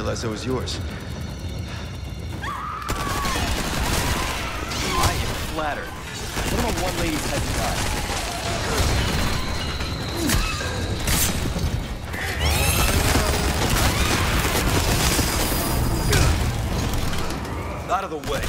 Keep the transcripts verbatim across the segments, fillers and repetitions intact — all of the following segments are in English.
realize that was yours. I am flattered. What am a one lady's head shot? Out of the way.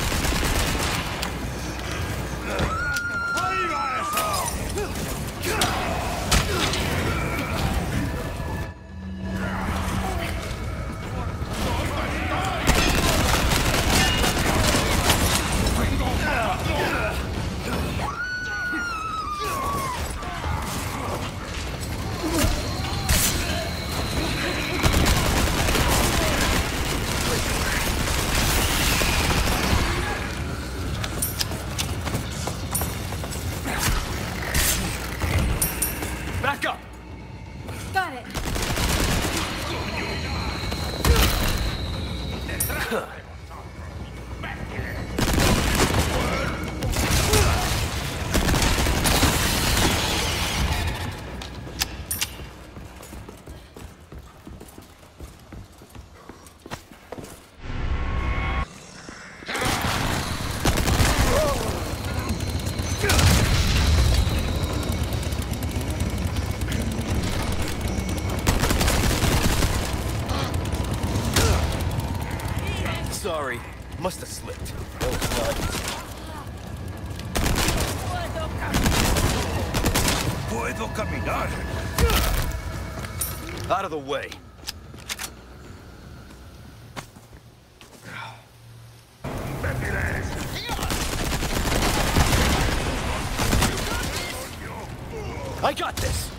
Back up! Got it. Sorry, must have slipped. Oh, Puedo caminar. out of the way. I got this.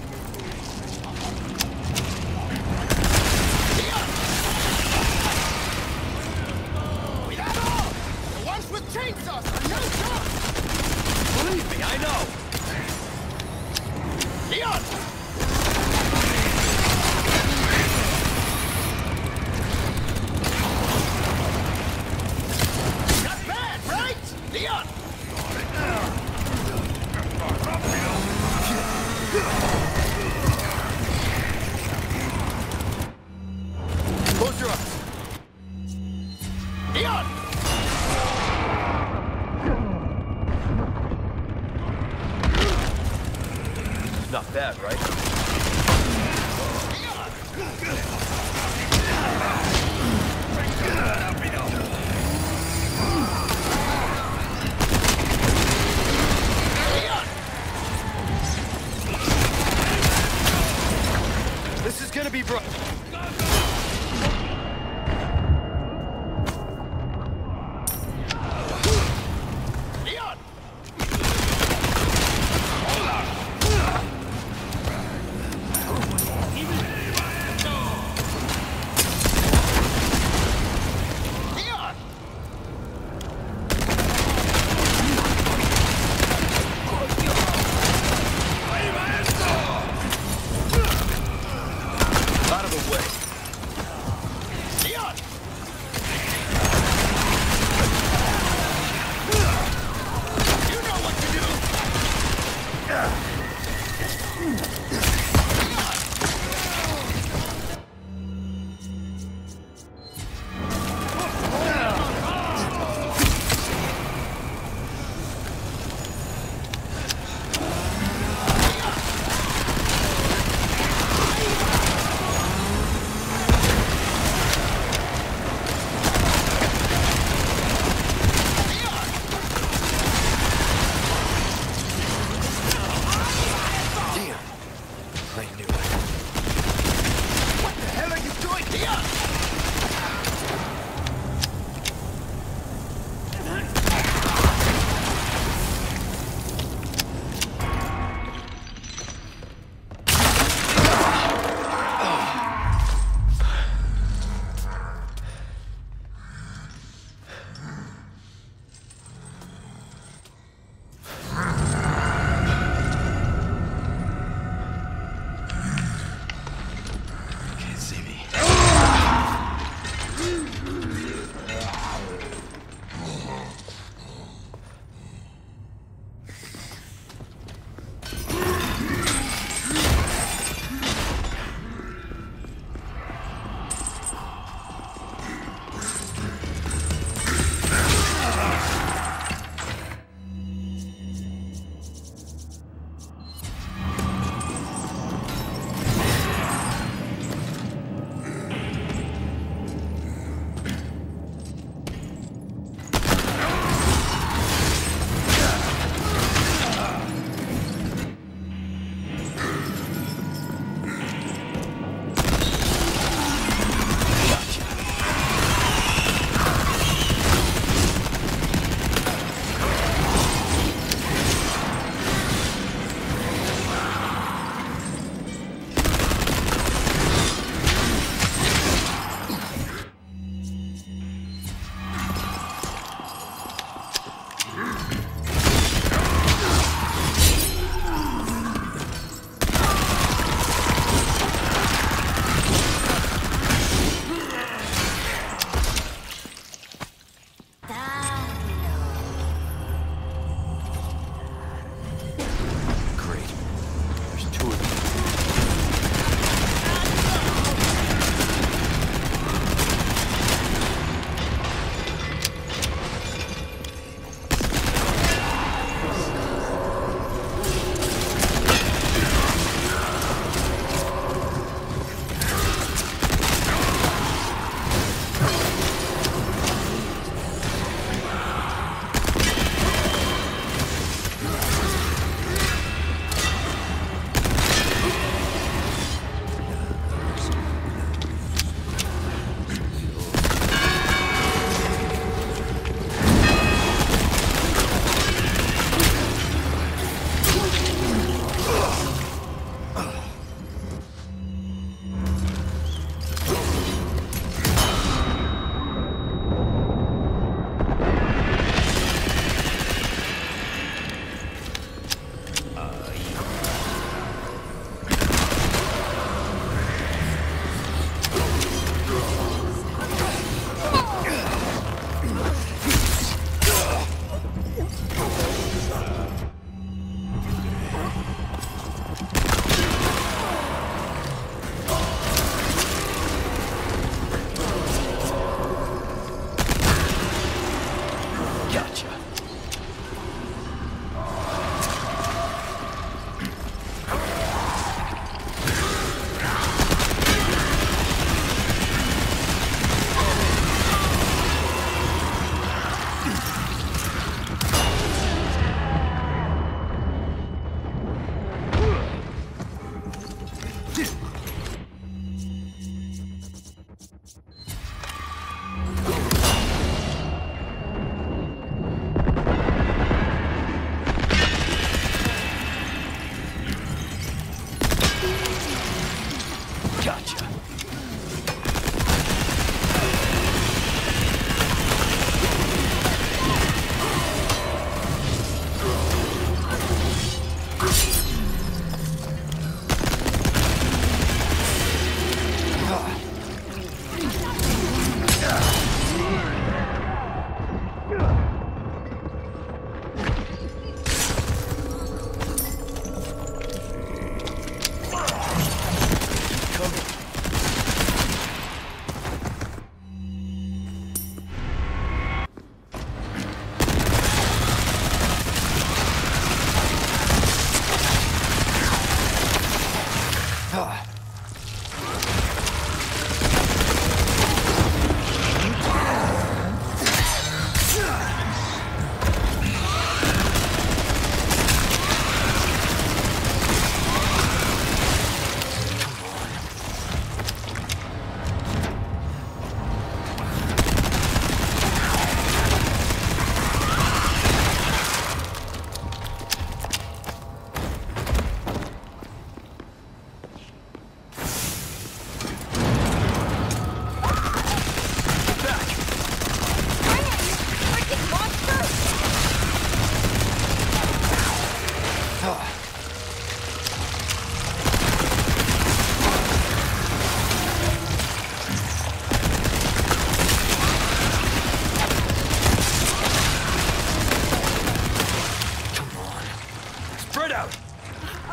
Chainsaws are no joke! Believe me, I know! Leon! Not bad, right? Leon! Close your eyes. Leon! Not bad, right? This is gonna be bro- Out of the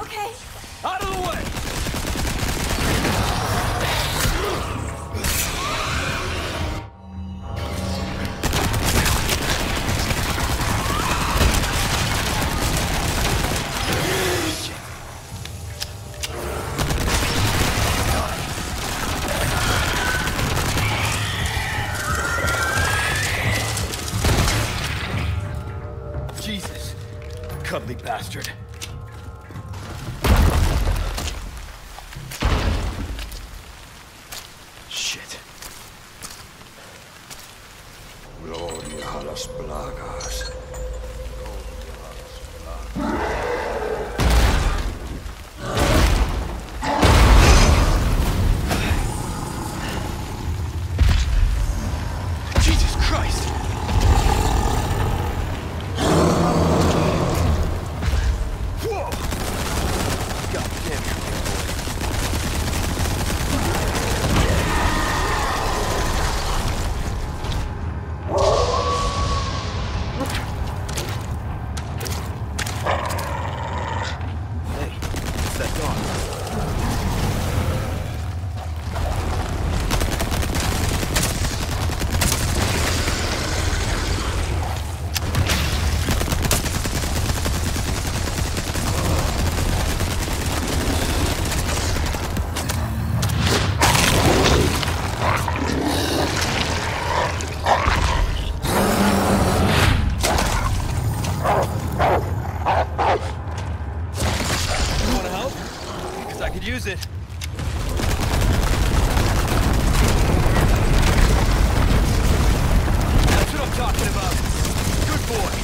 okay? Out of the way! Jesus, cuddly bastard. Shit. Gloria a las plagas. Jesus Christ! Whoa! God damn you, big boy. Hey, it's that dog. You wanna help? Because I could use it. That's what I'm talking about. Good boy.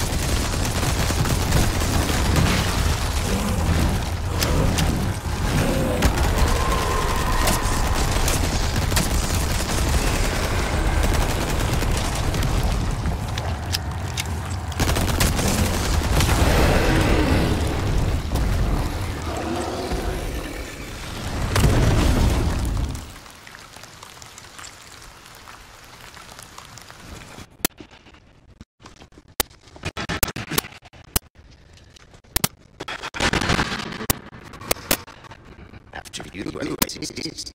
After you, anyways.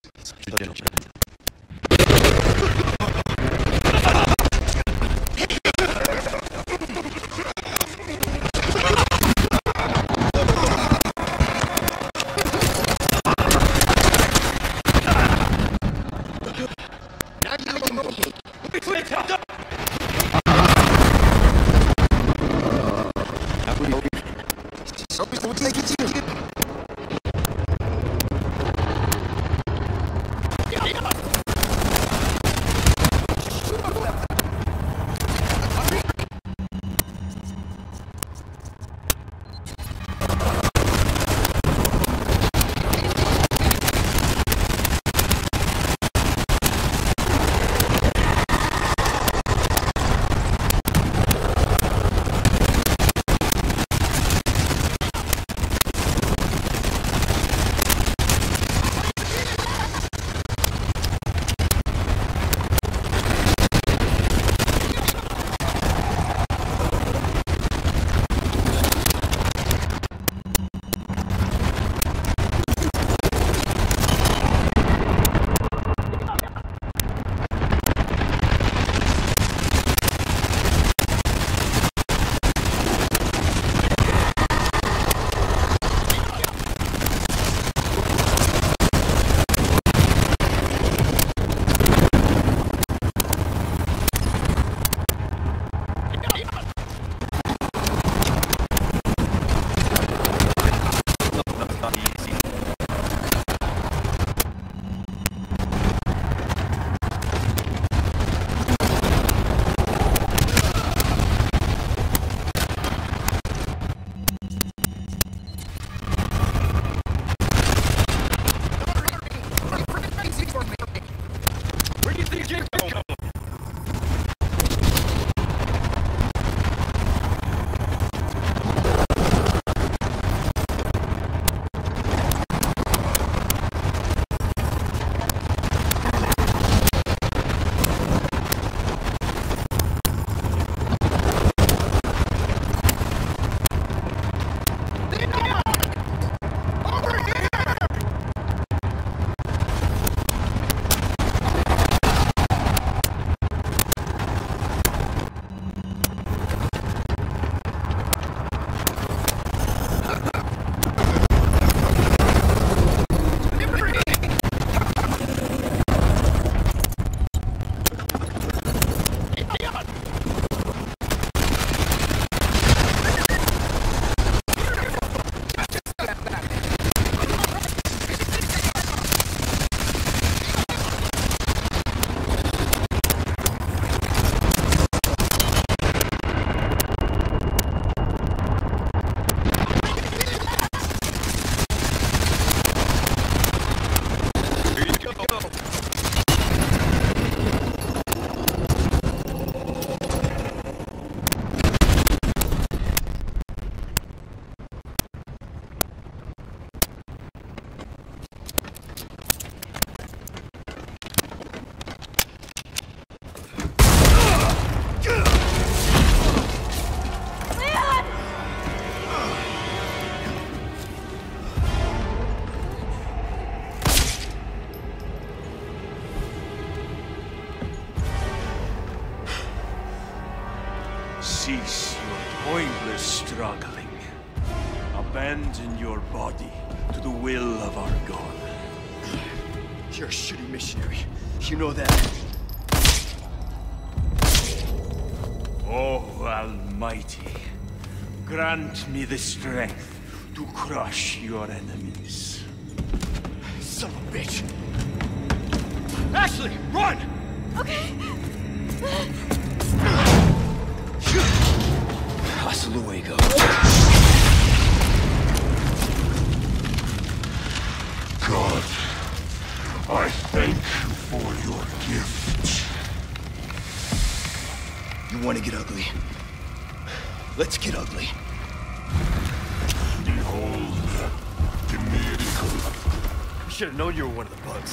Pointless struggling. Abandon your body to the will of our God. You're a shitty missionary. You know that. Oh, Almighty, grant me the strength to crush your enemies. Son of a bitch! Ashley, run! Okay. Hasta luego. God, I thank you for your gift. You want to get ugly? Let's get ugly. Behold, the miracle. We should have known you were one of the bugs.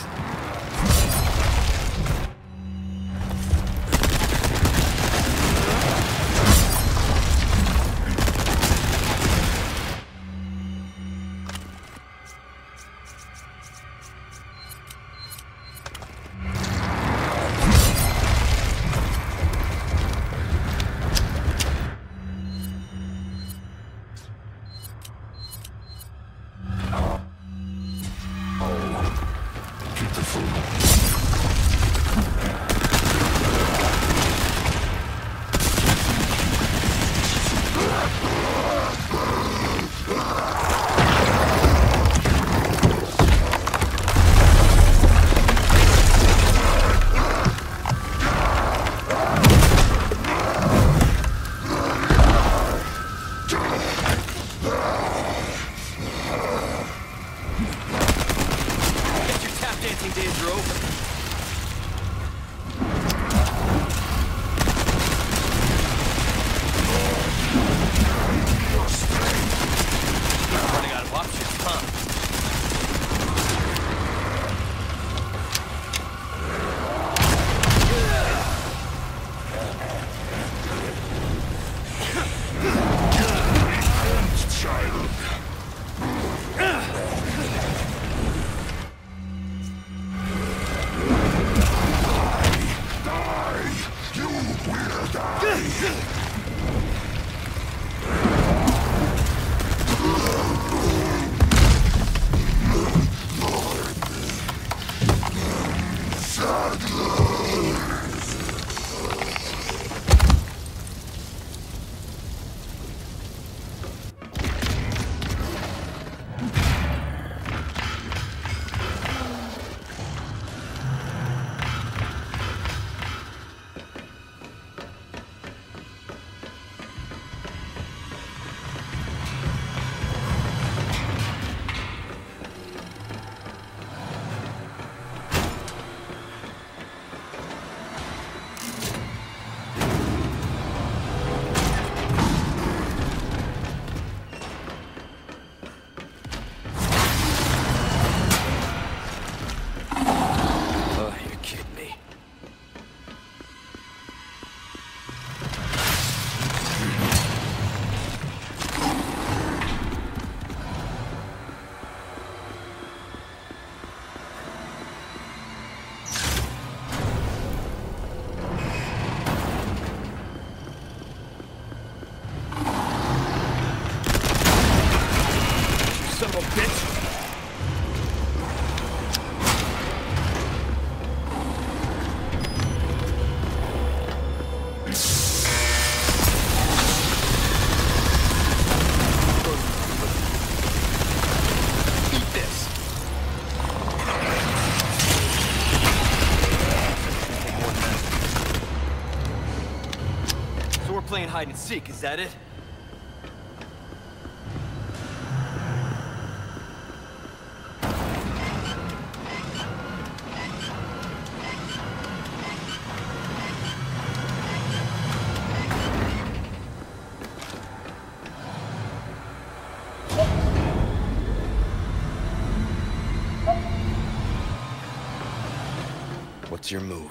Playing hide and seek, is that it? What's your move?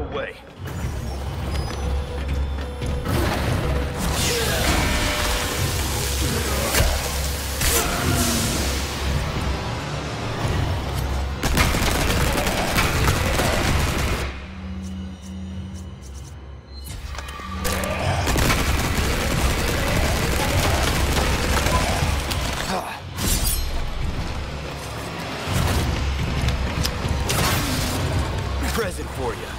the way. Present for you.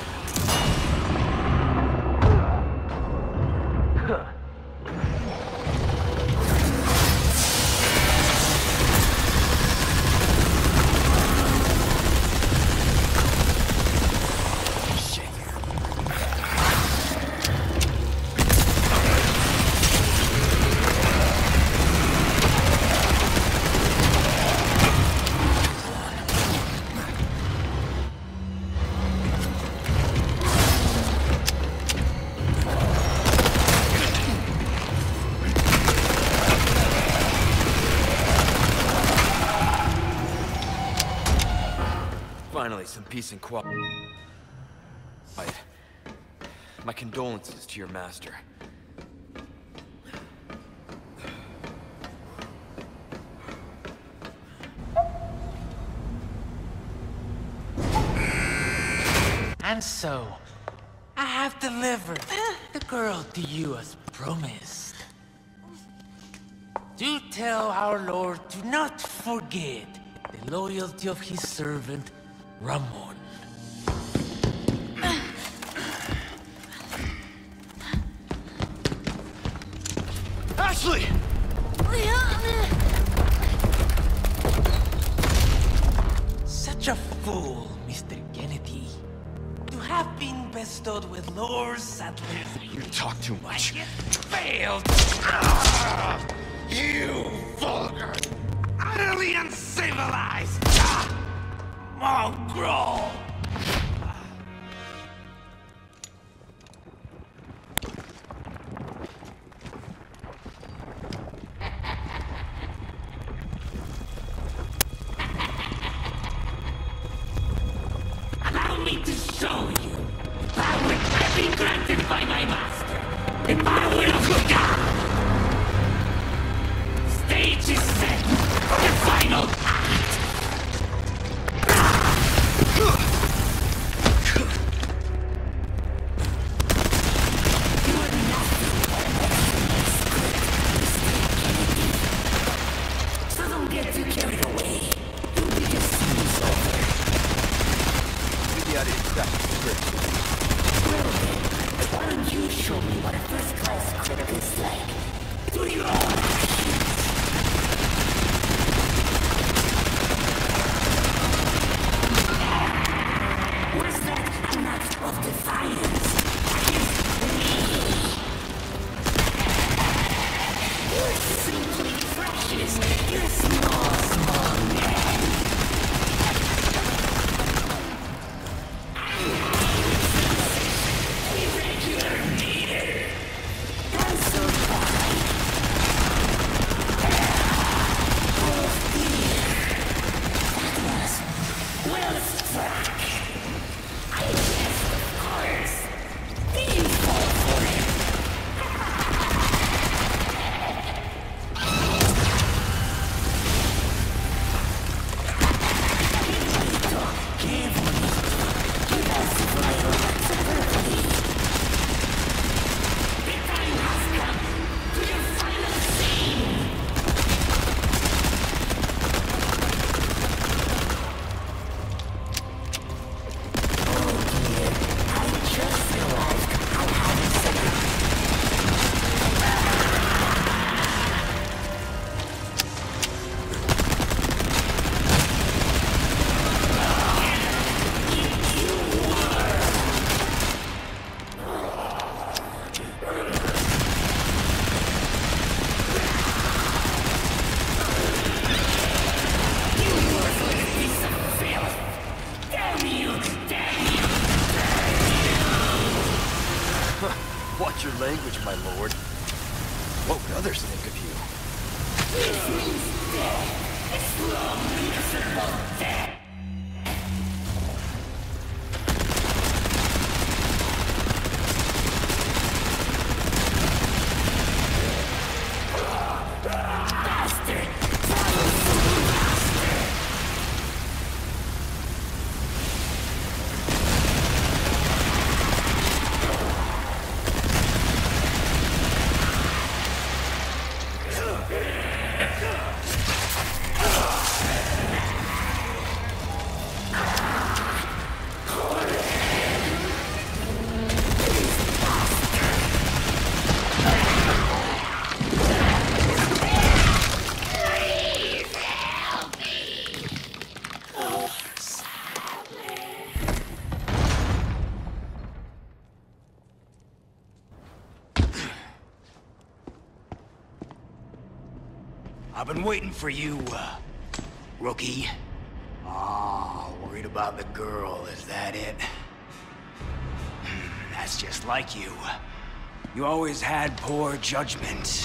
Huh. Finally, some peace and quiet. My condolences to your master. And so, I have delivered the girl to you as promised. Do tell our Lord to not forget the loyalty of his servant, Ramon. Ashley! Such a fool, Mister Kennedy. To have been bestowed with lores at least. You talk too much. It failed. You vulgar! Utterly uncivilized. Ah! Mongrel. Allow me to show you the power I've been granted by my master. The power of God. Stage is set for the final act. So don't get too carried away. You'll be just seems over. Maybe I didn't stop the script. Well then, why don't you show me what a first-class critic is like? Do your own actions. Was that an act of defiance against me? You're simply precious. You're small, small man. Irregular meter. I'm so fine. Oh dear. That was well struck. I guess, of course. Didn't fall for it. Watch your language, my lord. What would others think of you? This means death. It's long miserable death. I've been waiting for you, uh, rookie. Oh, worried about the girl, is that it? That's just like you. You always had poor judgment.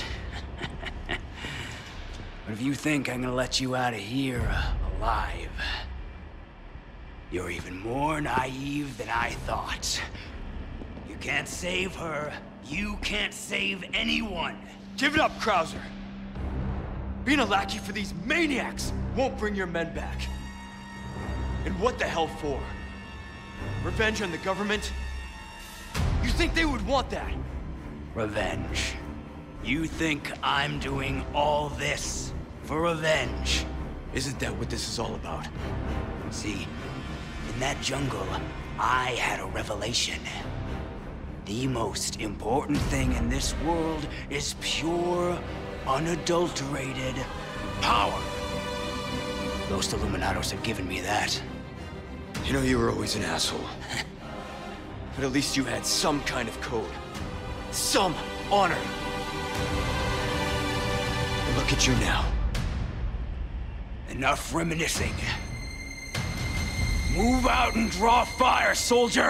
But if you think I'm gonna let you out of here uh, alive, you're even more naive than I thought. You can't save her. You can't save anyone. Give it up, Krauser. Being a lackey for these maniacs won't bring your men back. And what the hell for? Revenge on the government? You think they would want that? Revenge. You think I'm doing all this for revenge? Isn't that what this is all about? See, in that jungle, I had a revelation. The most important thing in this world is pure, unadulterated power. Those Illuminados have given me that. You know, you were always an asshole. But at least you had some kind of code. Some honor. And look at you now. Enough reminiscing. Move out and draw fire, soldier!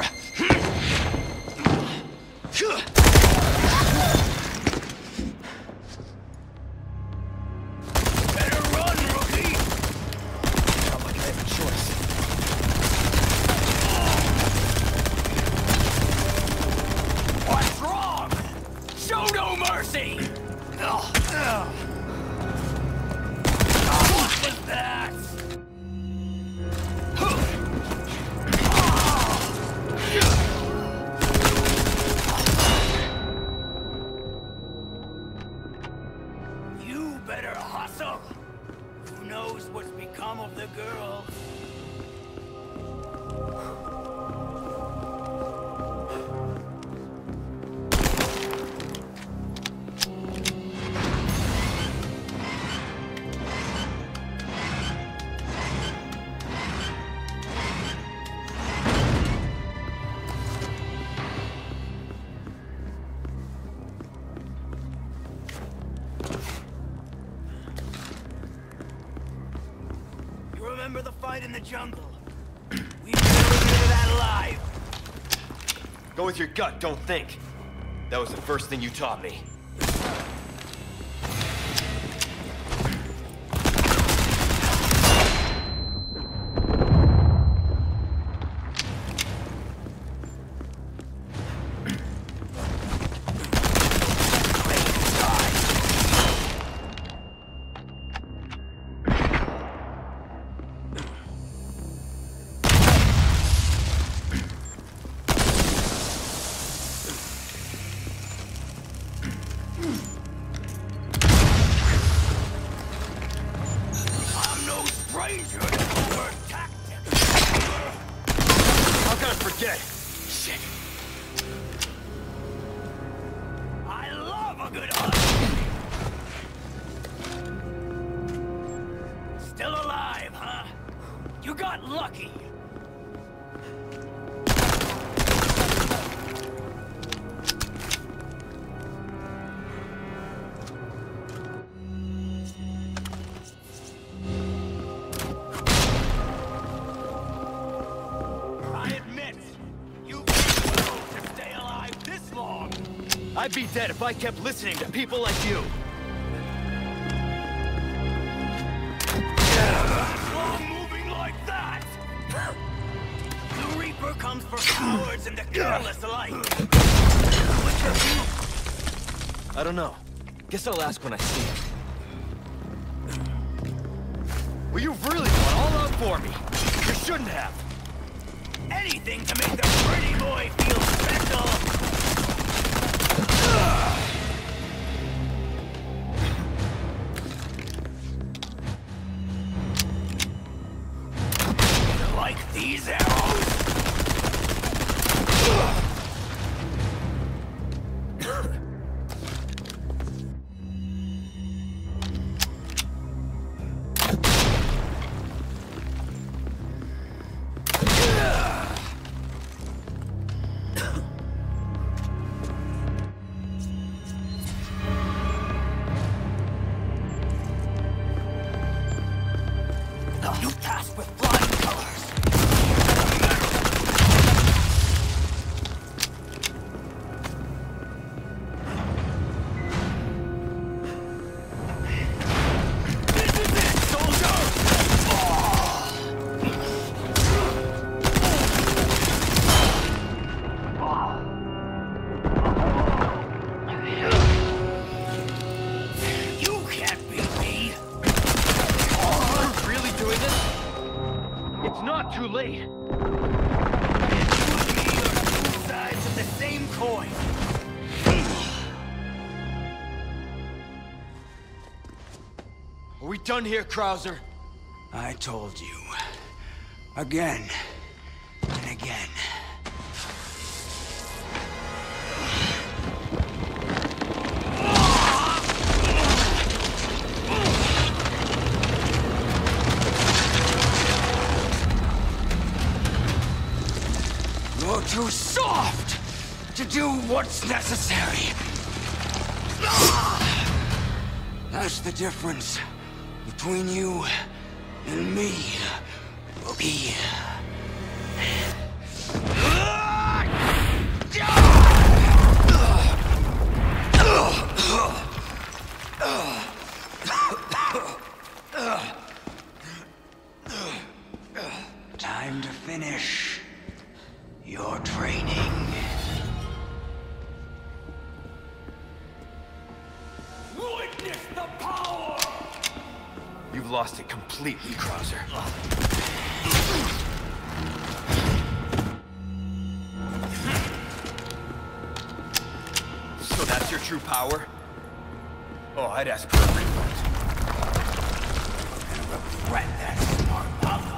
Better run, rookie! Not like I have a choice. What's wrong? Show no mercy! Ugh. Ugh. What was that? You better hustle. Who knows what's become of the girls? Remember the fight in the jungle? We never get that alive. Go with your gut, don't think. That was the first thing you taught me. Forget. Shit. I love a good hunt. Still alive, huh? You got lucky. I'd be dead if I kept listening to people like you. Long moving like that! The Reaper comes for cowards and the careless alike. What's your view? I don't know. Guess I'll ask when I see him. Well, you really went all out for me. You shouldn't have. Anything to make the pretty boy feel special. Like these arrows? too late. And you and me are two sides of the same coin. Are we done here, Krauser? I told you. Again. And again. You're too soft to do what's necessary. That's the difference between you and me, rookie. Time to finish your training. Witness the power! You've lost it completely, Krauser. So that's your true power? Oh, I'd ask for a refund. I'm gonna regret that smart apology.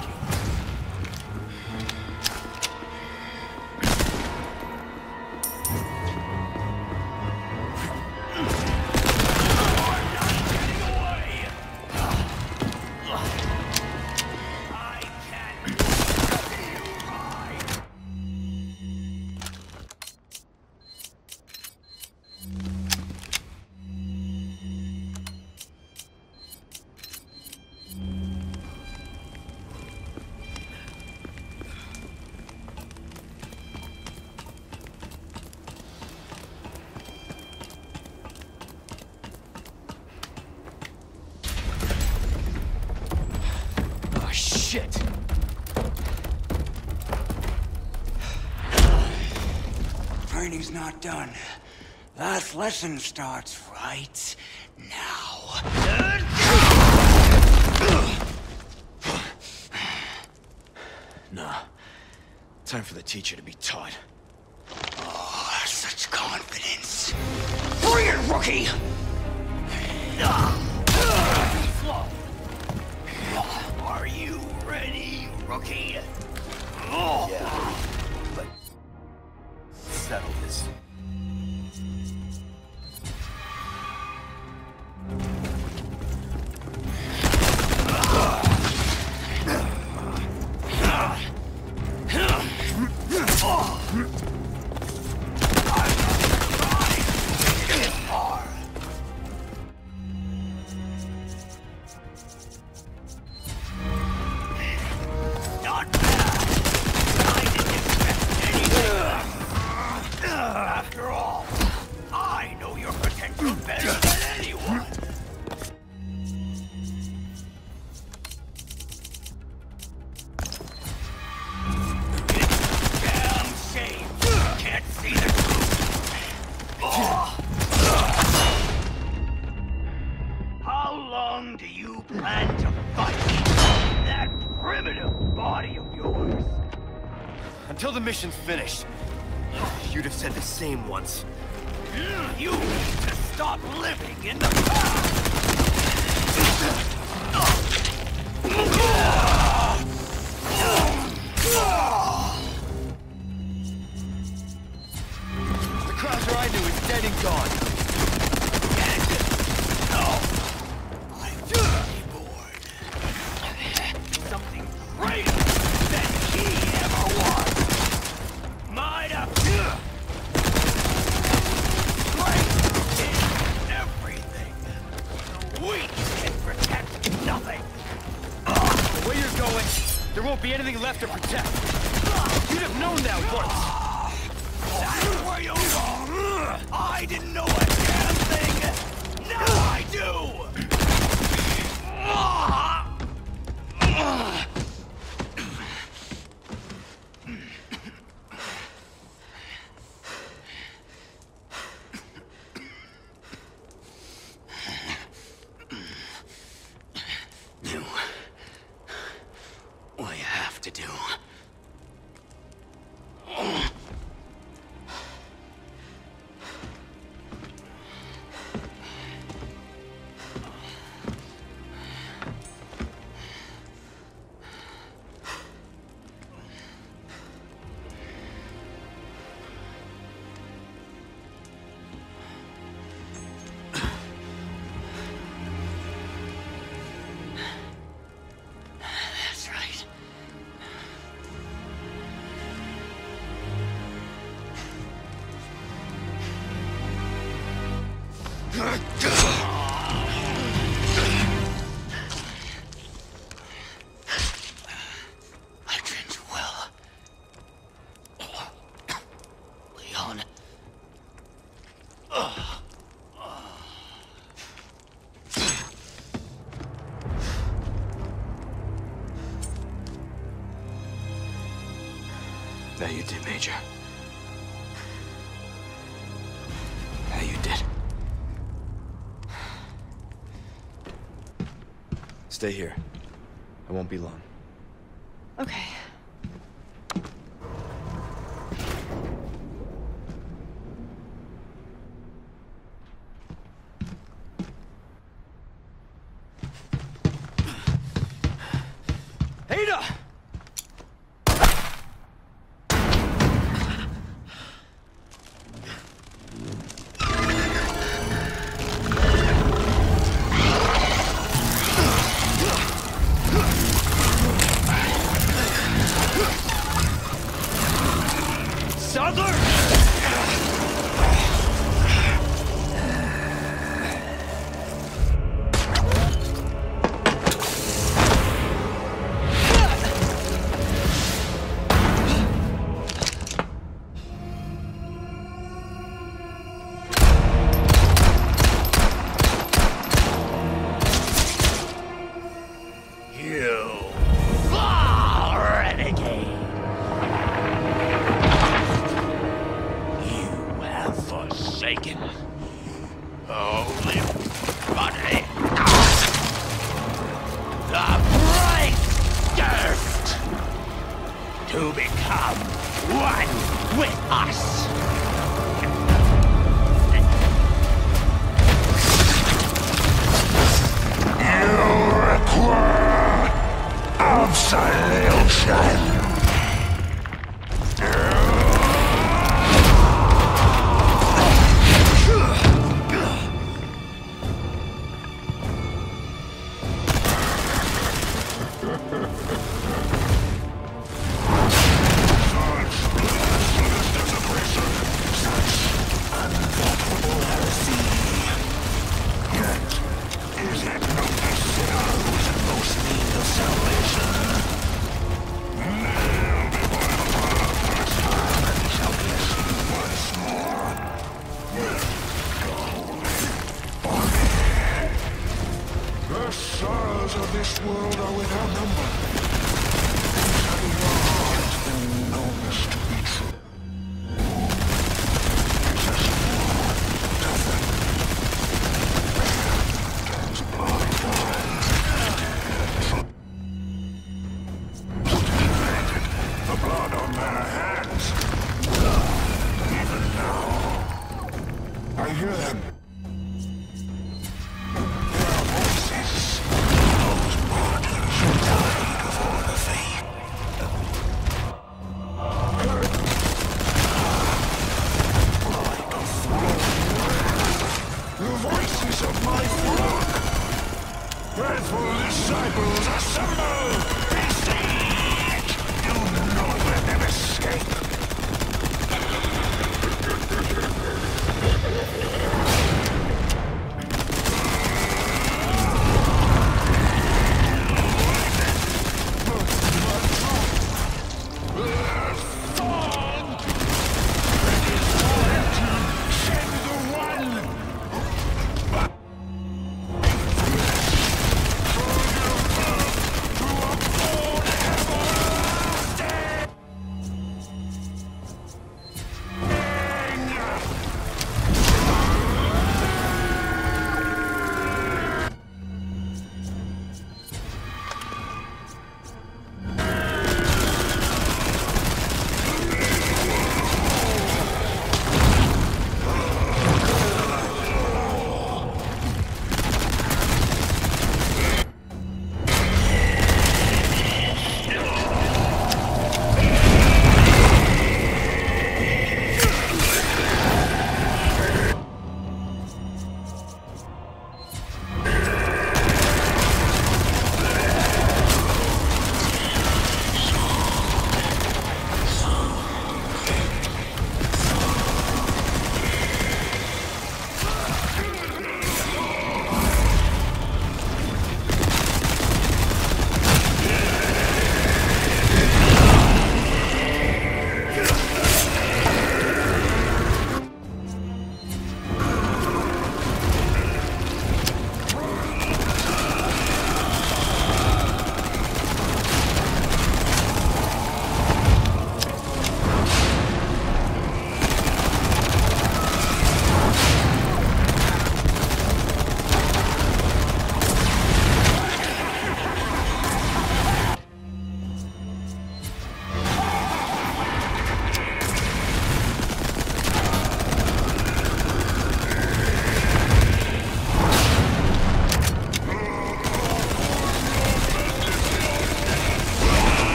Shit! Training's not done. Last lesson starts right now. Nah. Time for the teacher to be taught. Oh, such confidence. Bring it, rookie! Are you ready, rookie? Yeah. But... settle this. Until the mission's finished. You'd have said the same once. You need to stop living in the past! The Krauser I knew is dead and gone. No! I'm reborn. Something greater than he ever was! Might have strength is everything. We can protect nothing. The way you're going, there won't be anything left to protect. You'd have known that once. That's where you're wrong. I didn't know a damn thing. Now I do. Do what you have to do. That you did, Major. That you did. Stay here. I won't be long. Okay. Ada! To become one with us. You require absolution. The sorrows of this world are without number. Having your heart enormous to be true. It's a sword, nothing. Turns blood the blood on their hands. Even now, I hear them. Faithful disciples, assemble! Besiege! You know where them escape!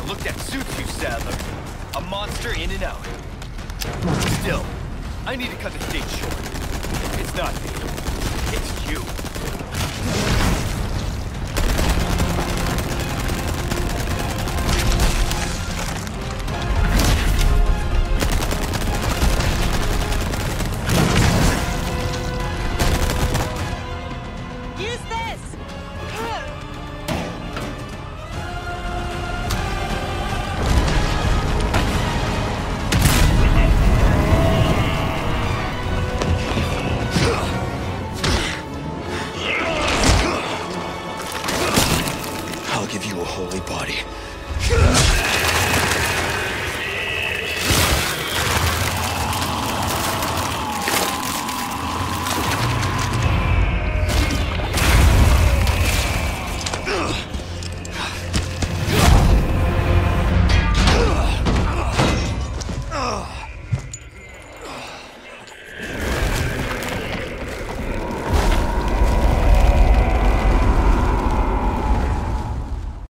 Look, that suits you, Sadler. A monster in and out. Still, I need to cut this date short. It's not me. It's you. I'll give you a holy body.